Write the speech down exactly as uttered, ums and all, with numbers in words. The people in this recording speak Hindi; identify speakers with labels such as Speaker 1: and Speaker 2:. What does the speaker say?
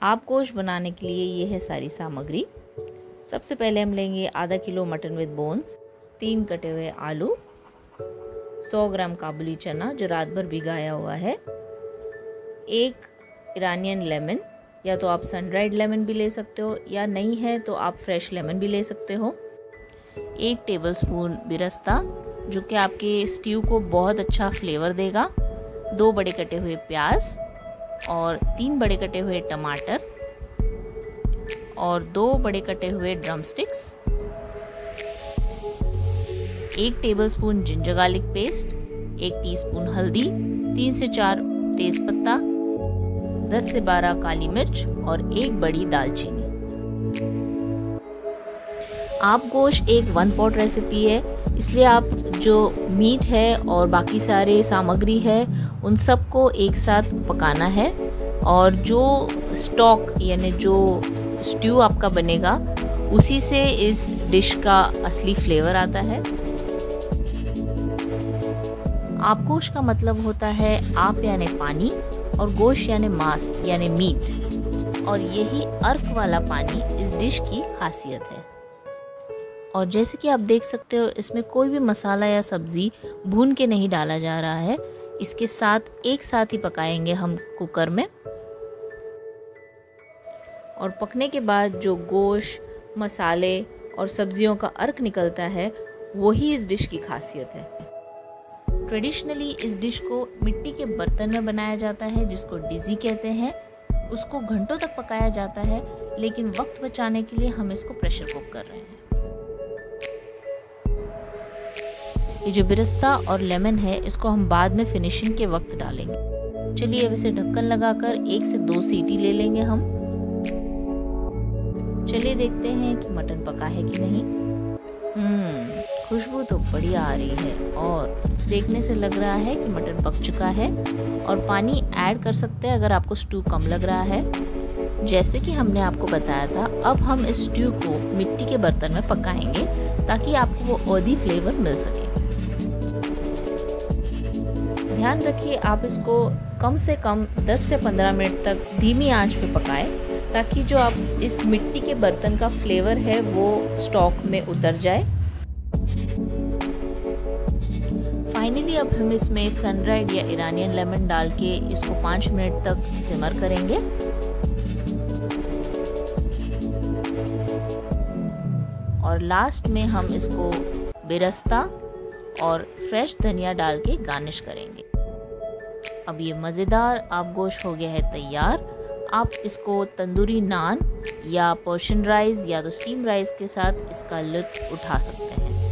Speaker 1: आप गोश्त बनाने के लिए ये है सारी सामग्री। सबसे पहले हम लेंगे आधा किलो मटन विद बोन्स, तीन कटे हुए आलू, सौ ग्राम काबुली चना जो रात भर भिगाया हुआ है, एक इरानियन लेमन, या तो आप सन ड्राइड लेमन भी ले सकते हो या नहीं है तो आप फ्रेश लेमन भी ले सकते हो, एक टेबलस्पून बिरस्ता जो कि आपके स्ट्यू को बहुत अच्छा फ्लेवर देगा, दो बड़े कटे हुए प्याज और तीन बड़े कटे हुए टमाटर और दो बड़े कटे हुए ड्रमस्टिक्स, एक टेबलस्पून जिंजर गार्लिक पेस्ट, एक टीस्पून हल्दी, तीन से चार तेज़पत्ता, दस से बारह काली मिर्च और एक बड़ी दालचीनी। आप गोश्त एक वन पॉट रेसिपी है, इसलिए आप जो मीट है और बाकी सारे सामग्री है उन सबको एक साथ पकाना है और जो स्टॉक यानी जो स्ट्यू आपका बनेगा उसी से इस डिश का असली फ्लेवर आता है। आप गोश्त का मतलब होता है आप यानी पानी और गोश्त यानी मांस यानी मीट, और यही अर्क वाला पानी इस डिश की खासियत है। और जैसे कि आप देख सकते हो इसमें कोई भी मसाला या सब्ज़ी भून के नहीं डाला जा रहा है, इसके साथ एक साथ ही पकाएंगे हम कुकर में। और पकने के बाद जो गोश्त, मसाले और सब्जियों का अर्क निकलता है वही इस डिश की खासियत है। ट्रेडिशनली इस डिश को मिट्टी के बर्तन में बनाया जाता है जिसको डिज़ी कहते हैं। उसको घंटों तक पकाया जाता है, लेकिन वक्त बचाने के लिए हम इसको प्रेशर कुक कर रहे हैं। ये जो बिरस्ता और लेमन है इसको हम बाद में फिनिशिंग के वक्त डालेंगे। चलिए अब इसे ढक्कन लगाकर एक से दो सीटी ले लेंगे हम। चलिए देखते हैं कि मटन पका है कि नहीं। हम्म खुशबू तो बढ़िया आ रही है और देखने से लग रहा है कि मटन पक चुका है। और पानी ऐड कर सकते हैं अगर आपको स्ट्यू कम लग रहा है। जैसे कि हमने आपको बताया था, अब हम इस स्ट्यू को मिट्टी के बर्तन में पकाएंगे ताकि आपको वो अर्दी फ्लेवर मिल सके। ध्यान रखिए आप इसको कम से कम दस से पंद्रह मिनट तक धीमी आंच पे पकाएं ताकि जो आप इस मिट्टी के बर्तन का फ्लेवर है वो स्टॉक में उतर जाए। फाइनली अब हम इसमें सन ड्राइड या इरानियन लेमन डाल के इसको पाँच मिनट तक सिमर करेंगे। और लास्ट में हम इसको बिरस्ता और फ्रेश धनिया डाल के गार्निश करेंगे। अब ये मज़ेदार आप गोश्त हो गया है तैयार। आप इसको तंदूरी नान या पर्शियन राइस या तो स्टीम राइस के साथ इसका लुत्फ़ उठा सकते हैं।